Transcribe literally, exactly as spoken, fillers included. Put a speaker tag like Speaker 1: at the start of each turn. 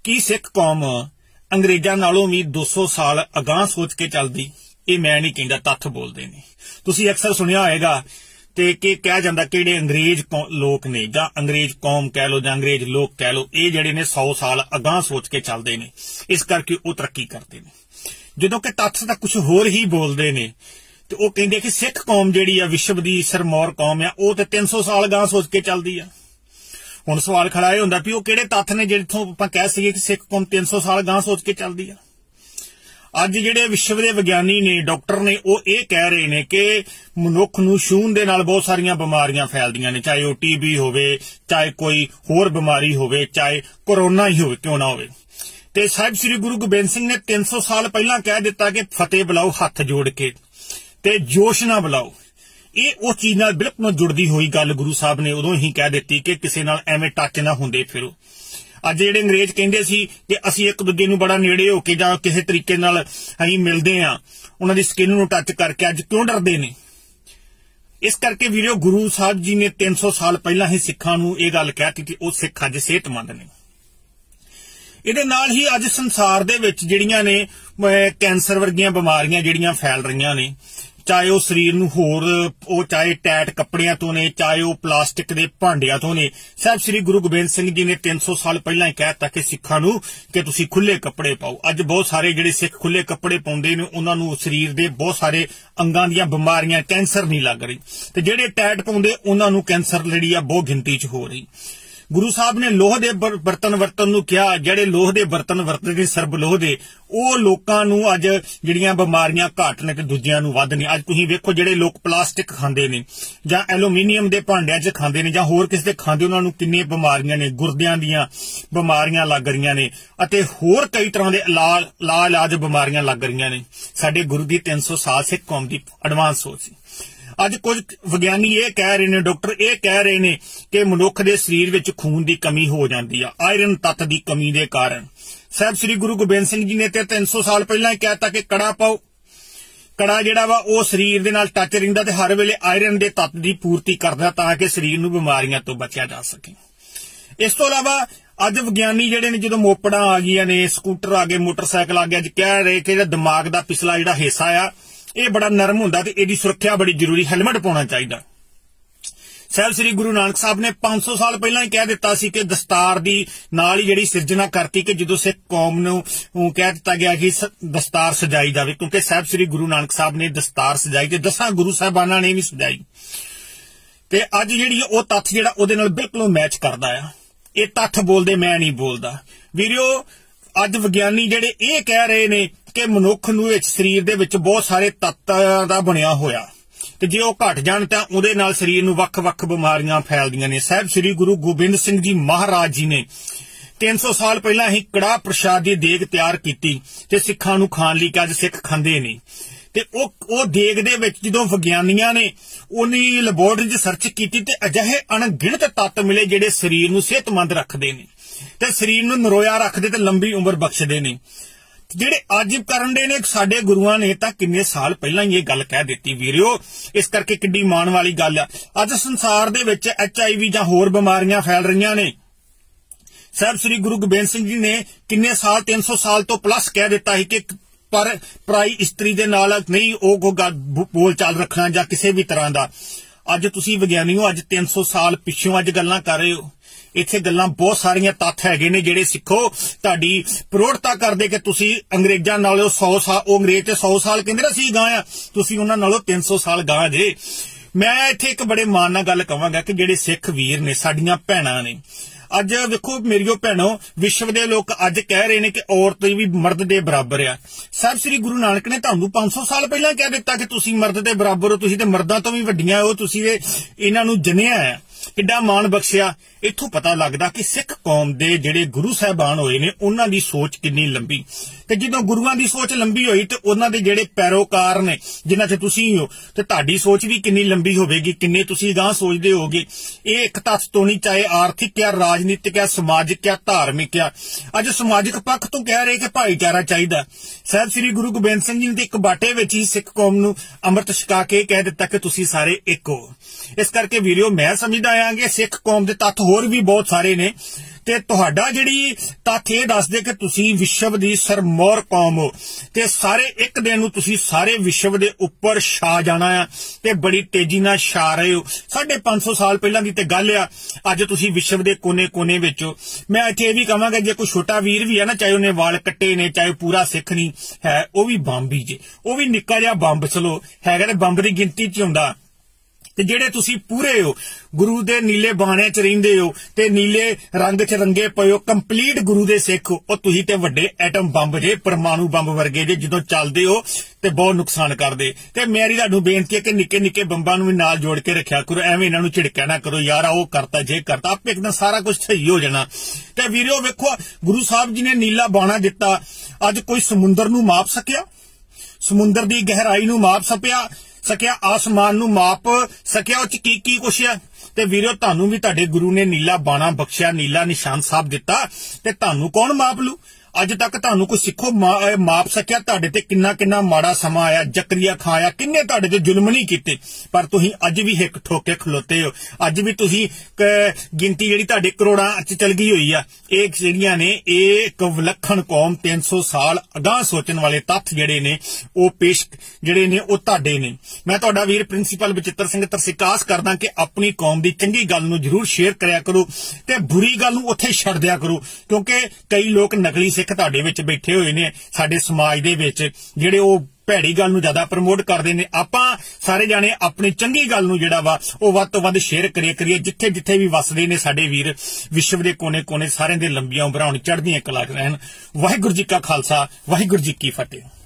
Speaker 1: की सिख कौम अंग्रेजां नालों भी दो सौ साल अगांह सोच के चलदी? ये मैं नहीं कहंदा, तत्थ बोलदे ने। तुसीं अक्सर सुनिया होएगा ते कि कहा जांदा कि जिहड़े अंग्रेज लोक ने जां अंग्रेज कौम कह लो जां अंग्रेज लोक कह लो, ये जिहड़े ने सौ साल अगांह सोच के चलदे ने, इस करके वो तरक्की करदे ने। जदों कि तत्थ तां कुछ होर ही बोलदे ने ते वो कहिंदे कि सिख कौम जिहड़ी आ विश्व दी सरमौर कौम आ, वो ते तीन सौ साल अगांह सोच के चलदी आ। हुण सवाल खड़ा ये हुंदा भी वो किहड़े तत्थ ने जिथों आपां कह सकीए कि सिख कौम तीन सौ साल अगांह सोच के चलदी आ। अज जिहड़े विश्व दे विग्यानी ने, डॉक्टर ने, वो ये कह रहे ने कि मनुख नूं छूहण दे नाल बहुत सारियां बीमारियां फैलदियां ने, चाहे वो टीबी होवे, चाहे कोई होर बीमारी होवे, चाहे कोरोना ही होवे, क्यों ना होवे। ते साहिब श्री गुरु गोबिंद सिंह ने तीन सौ साल पहलां कह दिता कि फतेह बुलाओ हथ जोड़ के ते जोश ना बुलाओ। ये उस चीज नाल बिल्कुल जुड़दी होई गल गुरु साहब ने उदों ही कह दित्ती कि किसी नाल एवें टच ना हुंदे फिरो। अज जिहड़े अंग्रेज कहिंदे सी कि असीं एक दूजे नूं बड़ा नेड़े हो के जां किसी तरीके नाल असीं मिलदे आ, उन्हां दी स्किन नूं टच करके, अज क्यों डरदे ने? इस करके वीडियो गुरु साहब जी ने तीन सौ साल पहलां ही सिखां नूं ये गल कहती कि वो सिख अज सेहतमंद ने। इहदे नाल ही अज संसार दे विच जिहड़ियां ने कैंसर वर्गियां बीमारियां जिहड़ियां फैल रहीआं ने, चाहे वो शरीर नूं होर वो चाहे टैट कपड़ियां तो ने, चाहे वो प्लास्टिक दे भांडियां तो ने। साहिब श्री गुरु गोबिंद सिंह जी ने तीन सौ साल पहलां ही कहता कि सिखां नूं कि तुसीं खुले कपड़े पाओ। अज बहुत सारे जिहड़े सिख खुले कपड़े पाउंदे ने, उन्हां नूं शरीर दे बहुत सारे अंगां दीयां बीमारियां, कैंसर नहीं लग रही, ते जिहड़े टैट पाउंदे उन्हां नूं कैंसर जिहड़ी आ बहुत गिनती च हो रही। गुरु साहब ने लोह दे बर्तन वरतन नूं कहा, जिहड़े लोह दे बर्तन वरतदे सरब लोह दे, ਉਹ ਲੋਕਾਂ ਨੂੰ ਅੱਜ ਜਿਹੜੀਆਂ ਬਿਮਾਰੀਆਂ ਘੱਟ ਨੇ ਤੇ ਦੂਜਿਆਂ ਨੂੰ ਵੱਧ ਨੇ। ਅੱਜ ਤੁਸੀਂ ਵੇਖੋ ਜਿਹੜੇ ਲੋਕ ਪਲਾਸਟਿਕ ਖਾਂਦੇ ਨੇ ਜਾਂ ਐਲੂਮੀਨੀਅਮ ਦੇ ਭਾਂਡਿਆਂ 'ਚ ਖਾਂਦੇ ਨੇ ਜਾਂ ਹੋਰ ਕਿਸੇ ਦੇ ਖਾਂਦੇ, ਉਹਨਾਂ ਨੂੰ ਕਿੰਨੀਆਂ ਬਿਮਾਰੀਆਂ ਨੇ, ਗੁਰਦਿਆਂ ਦੀਆਂ ਬਿਮਾਰੀਆਂ ਲੱਗ ਰਹੀਆਂ ਨੇ ਅਤੇ ਹੋਰ ਕਈ ਤਰ੍ਹਾਂ ਦੇ ਇਲਾਜ ਲਾ ਇਲਾਜ ਬਿਮਾਰੀਆਂ ਲੱਗ ਰਹੀਆਂ ਨੇ। ਸਾਡੇ ਗੁਰੂ ਦੀ ਤਿੰਨ ਸੌ ਸਾਲ ਸਿੱਖ ਕੌਮ ਦੀ ਐਡਵਾਂਸ ਸੋਚ ਸੀ। ਅੱਜ ਕੁਝ ਵਿਗਿਆਨੀ ਇਹ ਕਹਿ ਰਹੇ ਨੇ, ਡਾਕਟਰ ਇਹ ਕਹਿ ਰਹੇ ਨੇ ਕਿ ਮਨੁੱਖ ਦੇ ਸਰੀਰ ਵਿੱਚ ਖੂਨ ਦੀ ਕਮੀ ਹੋ ਜਾਂਦੀ ਆ ਆਇਰਨ ਤੱਤ ਦੀ ਕਮੀ ਦੇ ਕਾਰਨ। साहब श्री गुरु गोबिंद सिंह जी ने ते तीन सौ साल पहला ही कहता कि कड़ा पाओ। कड़ा जिहड़ा वा वो शरीर दे नाल टच रहिंदा ते हर वेले आयरन दे तत्त दी पूर्ति करदा ताकि शरीर नूं बीमारियां तो बचिया जा सके। इस तो इलावा अज विग्यानी जिहड़े ने, जदों मोपड़ां आ गईयां ने, स्कूटर आ गए, मोटरसाइकिल आ गया, अज कह रहे कि दिमाग दा पिछला जिहड़ा हिस्सा आ ये बड़ा नरम हुंदा ते इहदी सुरक्षा बड़ी जरूरी, हेलमेट पाउणा चाहीदा। साहिब श्री गुरु नानक साहब ने पांच सौ साल पहला ही कह दिता सी कि दस्तार दी नाल ही जिहड़ी सिरजना करती कि जदों सिख कौम नूं कह दिता गया कि दस्तार सजाई जावे, क्योंकि साहिब श्री गुरु नानक साहब ने दस्तार सजाई ते दसां गुरु साहिबानां ने भी सजाई। ते अज जिहड़ी ओह तत्थ जिहड़ा ओहदे नाल बिल्कुल मैच करदा आ। ये तत्थ बोलदे, मैं नहीं बोलदा वीडियो। अज विग्यानी जिहड़े ये कह रहे ने कि मनुख नूं विच शरीर दे विच बहुत सारे तत्तां दा बणिया होया ते जे वो घट जाण तां उहदे नाल शरीर नूं वख-वख बीमारियां फैलदियां ने। साहिब श्री गुरु गोबिंद सिंह जी महाराज जी ने तीन सौ साल पहला ही कड़ाह प्रशाद दी देग तैयार कीती ते सिखां नूं खाण लई, कि अज सिख खांदे ने। ते ਉਹ ਦੇਗ ਦੇ ਵਿੱਚ ਜਦੋਂ ਵਿਗਿਆਨੀਆਂ ਨੇ ਉਹਨੀ ਲੈਬੋਰਟਰੀ 'ਚ ਸਰਚ ਕੀਤੀ ਤੇ ਅਜਿਹੇ ਅਣਗਿਣਤ ਤੱਤ ਮਿਲੇ ਜਿਹੜੇ ਸਰੀਰ ਨੂੰ ਸਿਹਤਮੰਦ ਰੱਖਦੇ ਨੇ ਤੇ ਸਰੀਰ ਨੂੰ ਨਰੋਇਆ ਰੱਖਦੇ ਤੇ ਲੰਬੀ ਉਮਰ ਬਖਸ਼ਦੇ ਨੇ। ਜਿਹੜੇ ਅੱਜ ਕਰਨ ਦੇ ਨੇ ਸਾਡੇ ਗੁਰੂਆਂ ਨੇ ਤਾਂ ਕਿੰਨੇ ਸਾਲ ਪਹਿਲਾਂ ਹੀ ਇਹ ਗੱਲ ਕਹਿ ਦਿੱਤੀ ਵੀਰਿਓ। ਇਸ ਕਰਕੇ ਕਿੱਡੀ ਮਾਣ ਵਾਲੀ ਗੱਲ ਆ। ਅੱਜ ਸੰਸਾਰ ਦੇ ਵਿੱਚ ਐਚ ਆਈ ਵੀ ਜਾਂ ਹੋਰ ਬਿਮਾਰੀਆਂ ਫੈਲ ਰਹੀਆਂ ਨੇ। ਸਾਹਿਬ ਸ੍ਰੀ ਗੁਰੂ ਗੋਬਿੰਦ ਸਿੰਘ ਜੀ ਨੇ ਕਿੰਨੇ ਸਾਲ तीन सौ ਸਾਲ ਤੋਂ ਪਲੱਸ ਕਹਿ ਦਿੱਤਾ ਸੀ ਕਿ पर पराई इस्त्री दे नाल नहीं वो बोल चाल रखना जां किसी भी तरह का। अज तुसीं विग्यानी हो, अज तीन सौ साल पिछों अज गल्लां कर रहे हो। इत्थे गल्लां बहुत सारियां तत्थ हैगे ने जिहड़े सिखो तुहाडी प्रौढ़ता करदे कि तुसीं अंग्रेजां नालों सौ साल, वो अंग्रेज ते सौ साल कहंदे ना सी गां आ, तुसीं उन्हां नालों तीन सौ साल गां जे। मैं इत्थे एक बड़े मान नाल गल कहांगा कि जिहड़े सिख वीर ने, साडीआं भैणां ने, अज वेखो मेरियो भैणो, विश्व दे लोग अज कह रहे ने कि औरत भी मर्द दे बराबर आ। साहिब श्री गुरु नानक ने तुहानू पांच सौ साल पहला कह दिता कि तुसीं मर्द दे बराबर हो, तुसीं ते मर्दां तो भी वड्डियां हो, तुसीं इन्हां नू जनिया है, किड्डा मान बख्शिया। इत्थों पता लगदा कि सिख कौम दे जिहड़े गुरु साहिबान होए ने उन्हां दी सोच किन्नी लंबी, ते जदों गुरुआं दी सोच लंबी होई ते उन्हां दे जिहड़े पैरोकार ने जिन्हां च तुसीं हो ते तुहाडी सोच भी किन्नी लंबी होवेगी, किन्ने तुसीं गांह सोचदे होगे। इह इक तत्थ तो नहीं, चाहे आर्थिक या राजनीतिक या समाजिक या धार्मिक या अज समाजिक पक्ष तो कह रहे कि भाईचारा चाहिदा। साहिब श्री गुरु गोबिंद सिंह जी ने एक बाटे विच ही सिख कौम नू अमृत छका के कह दिता कि तुसीं सारे एक हो। इस करके वीडियो मैं समझदा आं कि सिख कौम दे तत्थ होर भी बहुत सारे ने ਤੇ ਤੁਹਾਡਾ ਜਿਹੜੀ ਤੱਥ ਇਹ ਦੱਸਦੇ ਕਿ ਤੁਸੀਂ ਵਿਸ਼ਵ ਦੀ ਸਰਮੌਰ ਕੌਮ ਹੋ ਤੇ ਸਾਰੇ ਇੱਕ ਦਿਨ ਨੂੰ ਤੁਸੀਂ ਸਾਰੇ ਵਿਸ਼ਵ ਦੇ ਉੱਪਰ ਛਾ ਜਾਣਾ ਆ ਤੇ ਬੜੀ ਤੇਜ਼ੀ ਨਾਲ ਛਾ ਰਹੇ ਹੋ। ਸਾਢੇ ਪੰਜ ਸੌ ਸਾਲ ਪਹਿਲਾਂ ਦੀ ਤੇ ਗੱਲ ਆ, ਅੱਜ ਤੁਸੀਂ ਵਿਸ਼ਵ ਦੇ ਕੋਨੇ-ਕੋਨੇ ਵਿੱਚ ਹੋ। ਮੈਂ ਇੱਥੇ ਇਹ ਵੀ ਕਹਾਂਗਾ, ਜੇ ਕੋਈ ਛੋਟਾ ਵੀਰ ਵੀ ਹੈ ਨਾ, ਚਾਹੇ ਉਹਨੇ ਵਾਲ ਕੱਟੇ ਨੇ, ਚਾਹੇ ਪੂਰਾ ਸਿੱਖ ਨਹੀਂ ਹੈ, ਉਹ ਵੀ ਬੰਬ ਹੀ ਜੇ, ਉਹ ਵੀ ਨਿੱਕਾ ਜਿਹਾ ਬੰਬ ਚਲੋ ਹੈਗਾ ਤੇ ਬੰਬ ਦੀ ਗਿਣਤੀ 'ਚ ਹੁੰਦਾ। ਤੇ ਜਿਹੜੇ ਤੁਸੀਂ ਪੂਰੇ ਹੋ, ਗੁਰੂ ਦੇ ਨੀਲੇ ਬਾਣਿਆਂ 'ਚ ਰਹਿੰਦੇ ਹੋ ਤੇ ਨੀਲੇ ਰੰਗ 'ਚ ਰੰਗੇ ਪਏ ਹੋ, ਕੰਪਲੀਟ ਗੁਰੂ ਦੇ ਸਿੱਖ ਹੋ, ਉਹ ਤੁਸੀਂ ਤੇ ਵੱਡੇ ਐਟਮ ਬੰਬ ਜੇ, ਪਰਮਾਣੂ ਬੰਬ ਵਰਗੇ ਜੇ, ਜਦੋਂ ਚੱਲਦੇ ਹੋ ਤੇ ਬਹੁਤ ਨੁਕਸਾਨ ਕਰਦੇ। ਤੇ ਮੇਰੀ ਤੁਹਾਨੂੰ ਬੇਨਤੀ ਹੈ ਕਿ ਨਿੱਕੇ ਨਿੱਕੇ ਬੰਬਾਂ ਨੂੰ ਵੀ ਨਾਲ ਜੋੜ ਕੇ ਰੱਖਿਆ ਕਰੋ, ਐਵੇਂ ਇਹਨਾਂ ਨੂੰ ਝਿੜਕਿਆ ਨਾ ਕਰੋ, ਯਾਰ ਉਹ ਕਰਤਾ ਜੇ ਕਰਤਾ, ਆਪੇ ਇੱਕਦਮ ਸਾਰਾ ਕੁਝ ਸਹੀ ਹੋ ਜਾਣਾ। ਤੇ ਵੀਰੋ ਵੇਖੋ, ਗੁਰੂ ਸਾਹਿਬ ਜੀ ਨੇ ਨੀਲਾ ਬਾਣਾ ਦਿੱਤਾ, ਅੱਜ ਕੋਈ ਸਮੁੰਦਰ ਨੂੰ ਮਾਪ ਸਕਿਆ? ਸਮੁੰਦਰ ਦੀ ਗਹਿਰਾਈ ਨੂੰ ਮਾਪ ਸਕਿਆ ਸਕਿਆ ਆਸਮਾਨ ਨੂੰ ਮਾਪ ਸਕਿਆ? ਉਹ ਚ ਕੀ ਕੀ ਕੁਛ ਆ? ਤੇ ਵੀਰੋ, ਤੁਹਾਨੂੰ ਵੀ ਤੁਹਾਡੇ ਗੁਰੂ ਨੇ ਨੀਲਾ ਬਾਣਾ ਬਖਸ਼ਿਆ, ਨੀਲਾ ਨਿਸ਼ਾਨ ਸਾਹਿਬ ਦਿੱਤਾ, ਤੇ ਤੁਹਾਨੂੰ ਕੌਣ ਮਾਪ ਲੂ? ਅੱਜ ਤੱਕ ਤੁਹਾਨੂੰ ਕੋਈ ਸਿੱਖੋ ਮਾਪ ਸਕਿਆ? ਤੁਹਾਡੇ ਤੇ ਕਿੰਨਾ ਕਿੰਨਾ ਮਾੜਾ ਸਮਾਂ ਆਇਆ, ਜ਼ਕਰੀਆ ਖਾਂ ਆਇਆ, ਕਿੰਨੇ ਤੁਹਾਡੇ ਤੇ ਜ਼ੁਲਮ ਨਹੀਂ ਕੀਤੇ, ਪਰ ਤੁਸੀਂ ਅੱਜ ਵੀ ਹਿੱਕ ਠੋਕੇ ਖਲੋਤੇ ਹੋ। ਅੱਜ ਵੀ ਤੁਸੀਂ ਗਿਣਤੀ ਜਿਹੜੀ ਤੁਹਾਡੇ ਕਰੋੜਾਂ ਚ ਚਲ ਗਈ ਹੋਈ ਆ। ਇਹ ਜਿਹੜੀਆਂ ਨੇ, ਇਹ ਇੱਕ ਵਿਲੱਖਣ ਕੌਮ, ਤਿੰਨ ਸੌ ਸਾਲ ਅਗਾਂਹ ਸੋਚਣ ਵਾਲੇ ਤੱਥ ਜਿਹੜੇ ਨੇ, ਉਹ ਪੇਸ਼ ਜਿਹੜੇ ਨੇ ਉਹ ਤੁਹਾਡੇ ਨੇ। ਮੈਂ ਤੁਹਾਡਾ ਵੀਰ ਪ੍ਰਿੰਸੀਪਲ ਬਚਿੱਤਰ ਸਿੰਘ ਤਰਸਿਕਾਸ ਕਰਦਾ ਕਿ ਆਪਣੀ ਕੌਮ ਦੀ ਚੰਗੀ ਗੱਲ ਨੂੰ ਜ਼ਰੂਰ ਸ਼ੇਅਰ ਕਰਿਆ ਕਰੋ ਤੇ ਬੁਰੀ ਗੱਲ ਨੂੰ ਉੱਥੇ ਛੱਡ ਦਿਆ ਕਰੋ, ਕਿਉਂਕਿ ਕਈ ਲੋਕ ਨਕਲੀ ਸਿੱਖ ਤੁਹਾਡੇ ਵਿੱਚ ਬੈਠੇ ਹੋਏ ਨੇ ਸਾਡੇ ਸਮਾਜ ਦੇ ਵਿੱਚ, ਜਿਹੜੇ ਉਹ ਭੈੜੀ ਗੱਲ ਨੂੰ ਜ਼ਿਆਦਾ ਪ੍ਰਮੋਟ ਕਰਦੇ ਨੇ। ਆਪਾਂ ਸਾਰੇ ਜਾਣੇ ਆਪਣੀ ਚੰਗੀ ਗੱਲ ਨੂੰ ਜਿਹੜਾ ਵਾ ਉਹ ਵੱਧ ਤੋਂ ਵੱਧ ਸ਼ੇਅਰ ਕਰਿਆ ਕਰੀਏ। ਜਿੱਥੇ ਜਿੱਥੇ ਵੀ ਵਸਦੇ ਨੇ ਸਾਡੇ ਵੀਰ, ਵਿਸ਼ਵ ਦੇ ਕੋਨੇ ਕੋਨੇ, ਸਾਰਿਆਂ ਦੇ ਲੰਬੀਆਂ ਉਮਰਾਂ ਹੋਣ, ਚੜ੍ਹਦੀਆਂ ਕਲਾ ਰਹਿਣ। ਵਾਹਿਗੁਰੂ ਜੀ ਕਾ ਖਾਲਸਾ, ਵਾਹਿਗੁਰੂ ਜੀ ਕੀ ਫਤਿਹ।